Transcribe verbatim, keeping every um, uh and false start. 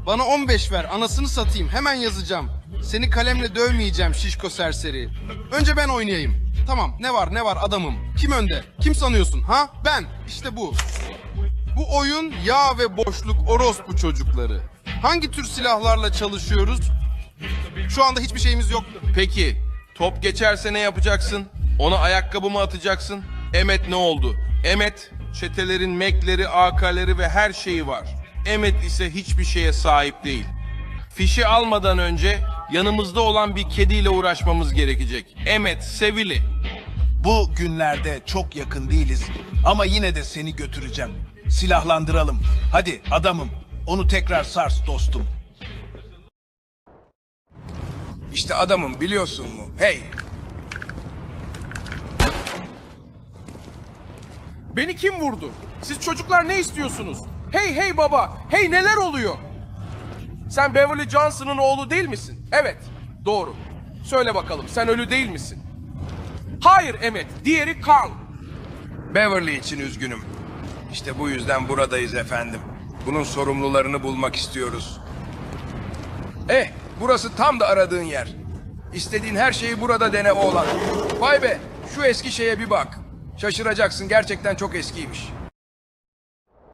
Bana on beş ver, anasını satayım, hemen yazacağım. Seni kalemle dövmeyeceğim şişko serseri. Önce ben oynayayım. Tamam, ne var ne var adamım. Kim önde? Kim sanıyorsun ha? Ben. İşte bu. Bu oyun yağ ve boşluk orospu çocukları. Hangi tür silahlarla çalışıyoruz? Şu anda hiçbir şeyimiz yok. Peki, top geçerse ne yapacaksın? Ona ayakkabı mı atacaksın? Emmet ne oldu? Emmet, çetelerin mekleri, A K'leri ve her şeyi var. Emmet ise hiçbir şeye sahip değil. Fişi almadan önce yanımızda olan bir kediyle uğraşmamız gerekecek. Emmet, Sevili. Bu günlerde çok yakın değiliz ama yine de seni götüreceğim. Silahlandıralım. Hadi adamım, onu tekrar sars dostum. İşte adamım, biliyorsun mu? Hey! Beni kim vurdu? Siz çocuklar ne istiyorsunuz? Hey hey baba, hey neler oluyor? Sen Beverly Johnson'ın oğlu değil misin? Evet, doğru. Söyle bakalım, sen ölü değil misin? Hayır Emmet, diğeri Carl. Beverly için üzgünüm. İşte bu yüzden buradayız efendim. Bunun sorumlularını bulmak istiyoruz. Eh, burası tam da aradığın yer. İstediğin her şeyi burada dene oğlan. Vay be, şu eski şeye bir bak. Şaşıracaksın, gerçekten çok eskiymiş.